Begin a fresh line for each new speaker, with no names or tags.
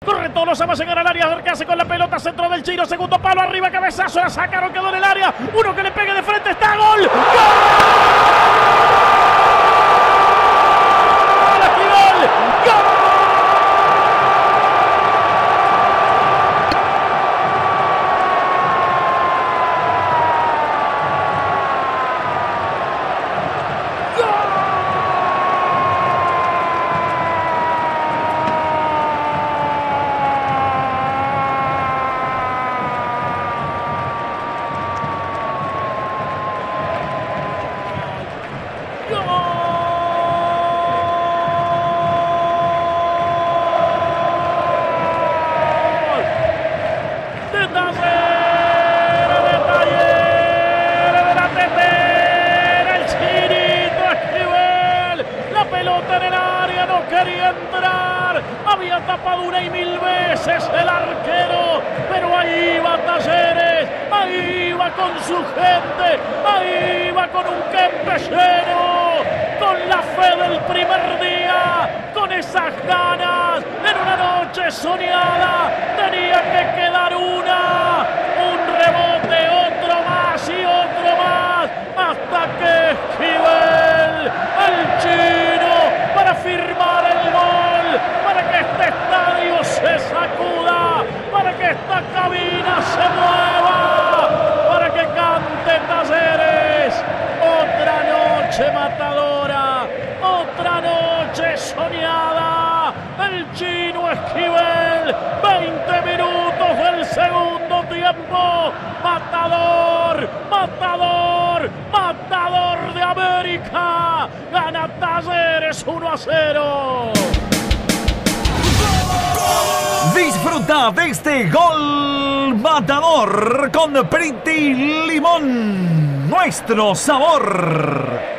Corre Tolosa, va a llegar al área, acercarse con la pelota, centro del Chino, segundo palo, arriba, cabezazo, la sacaron, quedó en el área. Uno que le pegue de frente, está gol. ¡Gol! Pelota en el área, no quería entrar, había tapado una y mil veces el arquero, pero ahí va Talleres, ahí va con su gente, ahí va con un Kempes lleno, con la fe del primer día, con esas ganas, en una noche soñada, tenía que quedar un rebote, otro más y otro más, hasta que Esquivel, el Chino, para firmar el gol, para que este estadio se sacuda, para que esta cabina se mueva, para que cante Talleres. Otra noche matadora, otra noche soñada. El Chino Esquivel, 20 minutos del segundo tiempo. Matador, matador, matador de América. Gana Talleres 1-0.
Disfruta de este gol matador con Pretty Limón. Nuestro sabor.